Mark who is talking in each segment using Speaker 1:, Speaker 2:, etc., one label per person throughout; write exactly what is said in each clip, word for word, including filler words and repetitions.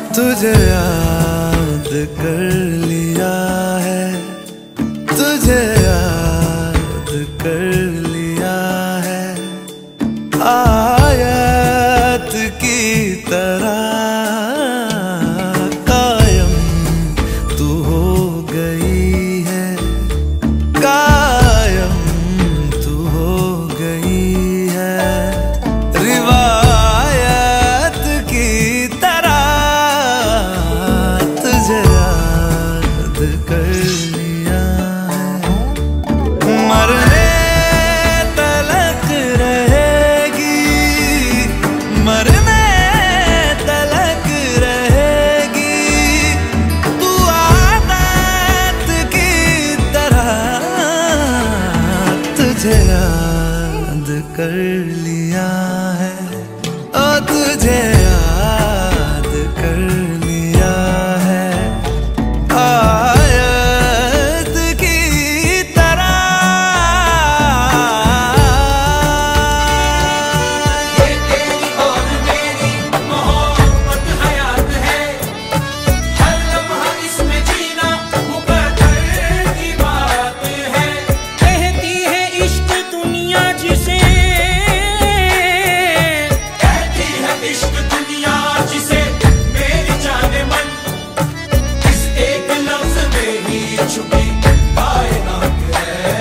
Speaker 1: तुझे याद कर लिया है, तुझे याद कर लिया है, आयत की तरह कायम तू हो गई है, कायम तू हो गई है, रिवायत की तरह तुझे याद कर लिया है। मरने तलक रहेगी, मरने तलक रहेगी, तू आदत की तरह तुझे याद कर लिया है, ओ तुझे याद कर लिया है, आयत की तरह।
Speaker 2: ये तेरी और मेरी मोहब्बत हयात है, हर लम्हा इसमें जीना मुकद्दर की बात है। कहती है इश्क दुनिया जिसे, कहती है इश्क दुनिया जिसे, मेरी जाने मन इस एक लफ्ज में ही छुपी कायनात है।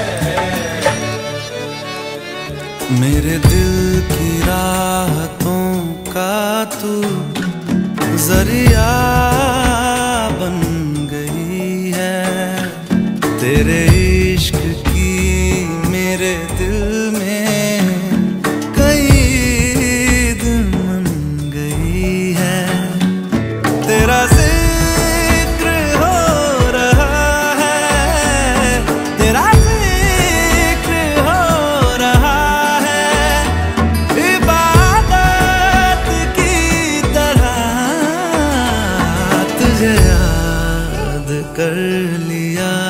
Speaker 1: मेरे दिल की राहतों का तू जरिया बन गई है, तेरे इश्क की मेरे दिल में कई दिन मन गई है, तेरा जिक्र हो रहा है, तेरा जिक्र हो रहा है, इबादत की तरह तुझे याद कर लिया